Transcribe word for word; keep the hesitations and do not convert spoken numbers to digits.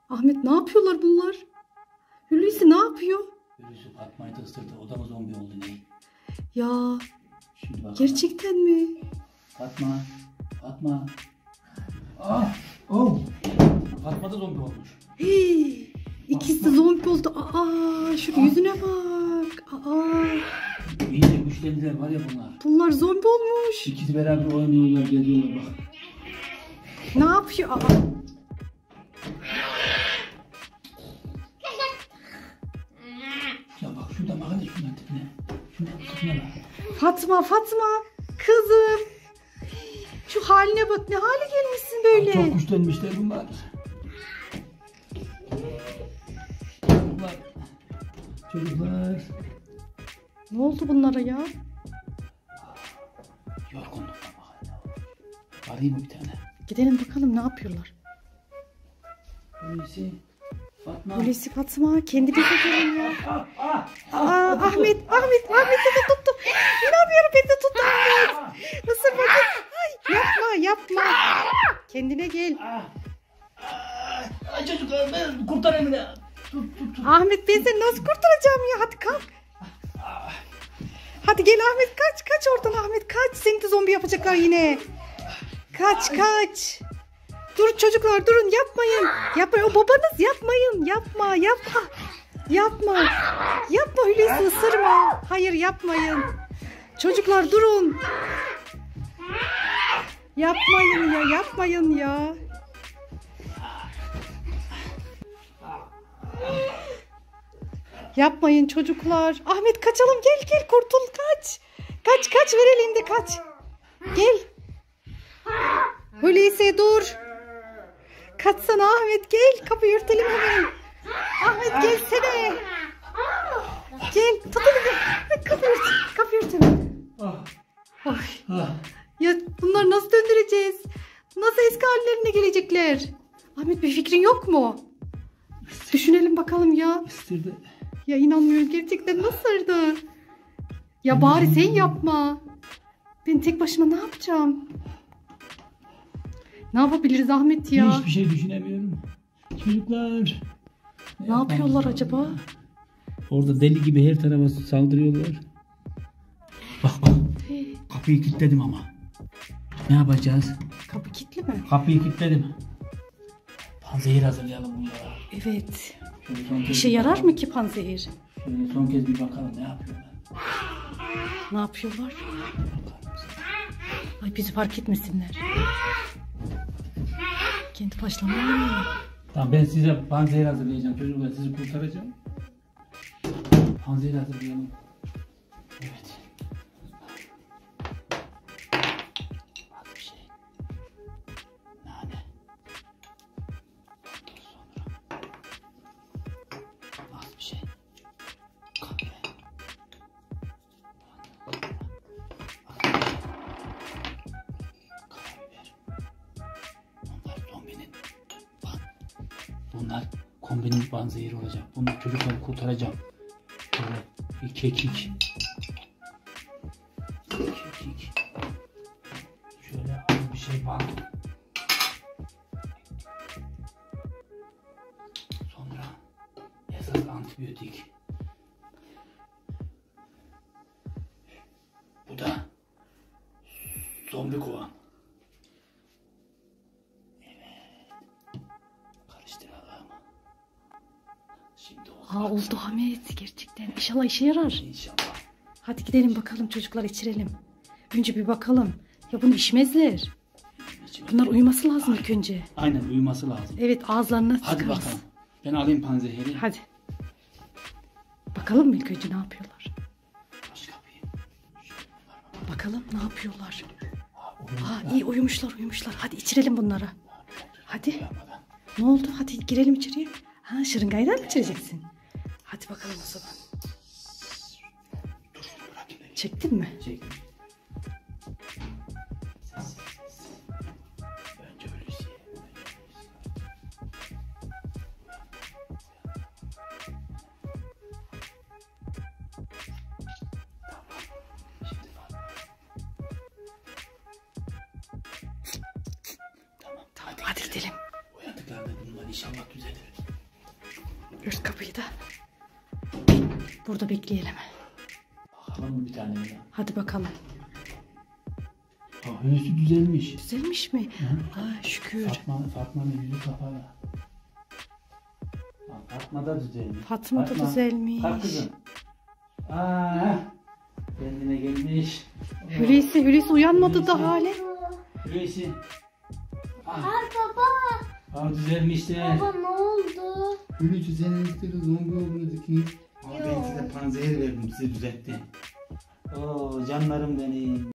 Ahmet ne yapıyorlar bunlar? Hulusi ne yapıyor? Hulusi Fatma'yı da ısırdı. O da mı zombi oldu ne? Ya Şimdi bakalım. gerçekten mi? Fatma. Fatma. Ah. Oh. Fatma da zombi olmuş. Hey, ikisi de zombi oldu. Aa, şu yüzüne bak. Aa. İyice güçlendiler var ya bunlar. Bunlar zombi olmuş. İkisi beraber oynuyorlar, geliyorlar bak. Ne yapıyor? Aa. Ya bak şurada bak hadi şuna tipine. Şuna tipine bak. Fatma, Fatma. Kızım. Şu haline bak, ne hale gelmişsin böyle. Çok güçlenmişler bunlar. Bunlar. Çocuklar. Ne oldu bunlara ya? Yorgunluktan bak. Arayayım mı bir tane? Gidelim bakalım ne yapıyorlar. Hulusi. Fatma. Hulusi, Fatma, kendinize gelin ya. Ah, ah, Aa, Ahmet, Ahmet, Ahmet de tuttu. İnanmıyorum, beni de tuttu Ahmet. Isır bakın. Ay, yapma, yapma. Kendine gel. Ay çocuklar ben kurtarayım beni. Tut tut tut. Ahmet, ben seni nasıl kurtaracağım ya? Hadi kalk. Hadi gel Ahmet, kaç, kaç oradan Ahmet, kaç. Seni de zombi yapacaklar yine. Kaç, kaç. Dur çocuklar, durun, yapmayın. Yapmayın, o babanız, yapmayın. Yapma, yapma. Yapma. Yapma Hulusi, ısırma. Hayır, yapmayın. Çocuklar durun. Yapmayın ya, yapmayın ya. Yapmayın çocuklar. Ahmet kaçalım, gel gel, kurtul, kaç. Kaç kaç, ver elinde, kaç. Gel. Hulusi dur. Kaçsana Ahmet, gel, kapıyı örtelim hemen. Ahmet gelsene. Gel, tut elini. Kapıyı ört, kapıyı örtelim. Ay. Ya bunlar nasıl döndüreceğiz? Nasıl eski hallerine gelecekler? Ahmet, bir fikrin yok mu? Düşünelim bakalım ya. İstirdi. Ya inanmıyorum, gerçekten nasıldı? Ya bari sen yapma. Ben tek başıma ne yapacağım? Ne yapabiliriz Ahmet ya? Hiçbir şey düşünemiyorum. Çocuklar. Ne yapıyorlar acaba? Orada deli gibi her tarafa saldırıyorlar. Bak bak. Kapıyı kilitledim ama. Ne yapacağız? Kapı kilitli mi? Kapıyı kilitledim. Panzehir hazırlayalım bunlara. Evet. Son İşe yarar mı ki panzehir? Şöyle son kez bir bakalım ne yapıyorlar. Ne yapıyorlar? Ay, bizi fark etmesinler. Kendi başlamalı. Tamam, ben size panzehir hazırlayacağım çocuklar, sizi kurtaracağım. Panzehir hazırlayalım. Evet. Az bir şey. Nane. Sonra. Az bir şey. Kahve. Karabiber. Bunlar zombinin ban. Bunlar kombinin panzehiri olacak. Bunu çocukları kurtaracağım. Şöyle bir kekik. Kekik. Şöyle az bir şey bak. Sonra esas antibiyotik. Bu da zombi kovan. Evet. Karıştıralım. Şimdi oldu. Aa, oldu Ahmet, gerçekten. İnşallah işe yarar. İnşallah. Hadi gidelim bakalım çocuklar, içirelim. Önce bir bakalım. Ya bunu içmezler. Bunlar uyuması lazım ilk önce. Aynen, uyuması lazım. Evet, ağızlarına Hadi sıkarız. bakalım. Ben alayım panzehiri. Hadi. Bakalım mı ilk önce ne yapıyorlar? Aç kapıyı. Bakalım ne yapıyorlar? Aa, iyi, uyumuşlar uyumuşlar. Hadi içirelim bunlara. Hadi. Ne oldu? Hadi girelim içeriye. Ha, şırıngayla mı içireceksin? Hadi bakalım o zaman. Çektin mi? Çektim. Önce Hulusi. Hadi gidelim. Uyandıklarında bununla Allah'tan inşallah düzelir. Ört kapıyı da. Burada bekleyelim. Bakalım mı bir tane ya? Hadi bakalım. Aa, Hulusi düzelmiş. Düzelmiş mi? Hı? Aa, şükür. Fatma, Fatma'nın yüzü kapalı. Aa, Fatma da düzelmiş. Fatma da düzelmiş. Kalk kızım. Aa, kendine gelmiş. Hulusi, Hulusi uyanmadı Hulusi. da hale. Hulusi. Aa baba. Aa, düzelmişler. Baba ne oldu? Hulusi senin üstüne zombi olmadı ki. Ama ben Yok. size panzehir verdim, size düzeltti. Oo, canlarım benim.